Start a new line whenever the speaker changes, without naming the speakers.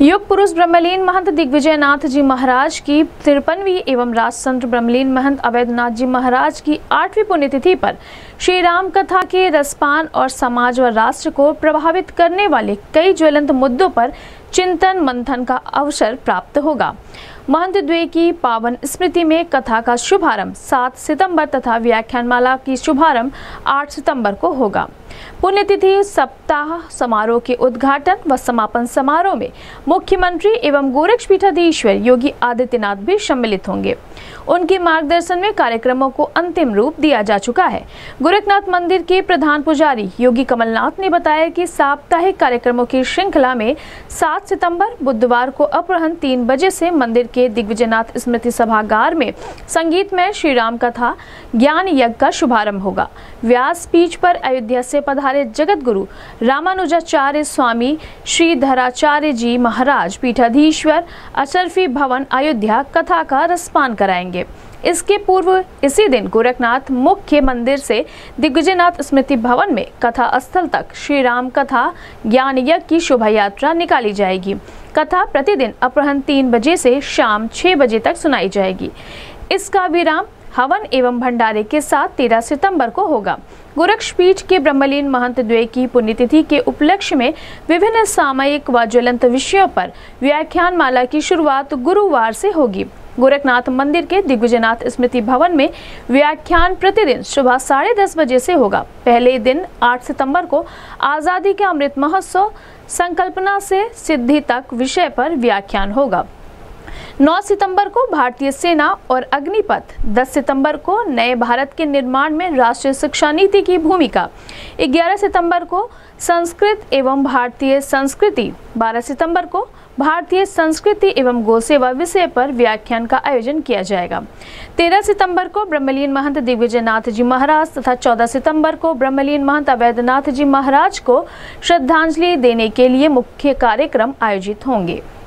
युग पुरुष ब्रह्मलीन महंत दिग्विजयनाथ जी महाराज की 53वीं एवं राजसंत ब्रह्मलीन महंत अवैधनाथ जी महाराज की 8वीं पुण्यतिथि पर श्री राम कथा के रसपान और समाज व राष्ट्र को प्रभावित करने वाले कई ज्वलंत मुद्दों पर चिंतन मंथन का अवसर प्राप्त होगा। महंत द्वे की पावन स्मृति में कथा का शुभारंभ 7 सितंबर तथा व्याख्यानमाला की शुभारंभ 8 सितंबर को होगा। पुण्यतिथि सप्ताह समारोह के उद्घाटन व समापन समारोह में मुख्यमंत्री एवं गोरक्षपीठाधीश्वर योगी आदित्यनाथ भी सम्मिलित होंगे। उनके मार्गदर्शन में कार्यक्रमों को अंतिम रूप दिया जा चुका है। गोरखनाथ मंदिर के प्रधान पुजारी योगी कमलनाथ ने बताया कि साप्ताहिक कार्यक्रमों की श्रृंखला में 7 सितंबर बुधवार को अपराह्न 3 बजे से मंदिर के दिग्विजयनाथ स्मृति सभागार में संगीतमय श्री राम कथा ज्ञान यज्ञ का शुभारंभ होगा। व्यासपीठ पर अयोध्या से पधारे जगत गुरु रामानुजाचार्य स्वामी श्रीधराचार्य जी महाराज पीठाधीश्वर अशरफी भवन अयोध्या कथा का रसपान कराएंगे। इसके पूर्व इसी दिन गोरखनाथ मुख्य मंदिर से दिग्विजयनाथ स्मृति भवन में कथा स्थल तक श्री राम कथा ज्ञान यज्ञ की शोभा यात्रा निकाली जाएगी। कथा प्रतिदिन अपराह्न 3 बजे से शाम 6 बजे तक सुनाई जाएगी। इसका विराम हवन एवं भंडारे के साथ 13 सितंबर को होगा। गोरक्षपीठ के ब्रह्मलीन महंत द्वे की पुण्यतिथि के उपलक्ष्य में विभिन्न सामयिक व ज्वलंत विषयों पर व्याख्यान माला की शुरुआत गुरुवार से होगी। गोरखनाथ मंदिर के दिग्विजयनाथ स्मृति भवन में व्याख्यान प्रतिदिन सुबह 10:30 बजे से होगा। पहले दिन 8 सितंबर को आजादी के अमृत महोत्सव संकल्पना से सिद्धि तक विषय पर व्याख्यान होगा। 9 सितंबर को भारतीय सेना और अग्निपथ, 10 सितंबर को नए भारत के निर्माण में राष्ट्रीय शिक्षा नीति की भूमिका, 11 सितंबर को संस्कृत एवं भारतीय संस्कृति, 12 सितंबर को भारतीय संस्कृति एवं गोसेवा विषय पर व्याख्यान का आयोजन किया जाएगा। 13 सितंबर को ब्रह्मलीन महंत दिग्विजयनाथ जी महाराज तथा 14 सितंबर को ब्रह्मलीन महंत अवैधनाथ जी महाराज को श्रद्धांजलि देने के लिए मुख्य कार्यक्रम आयोजित होंगे।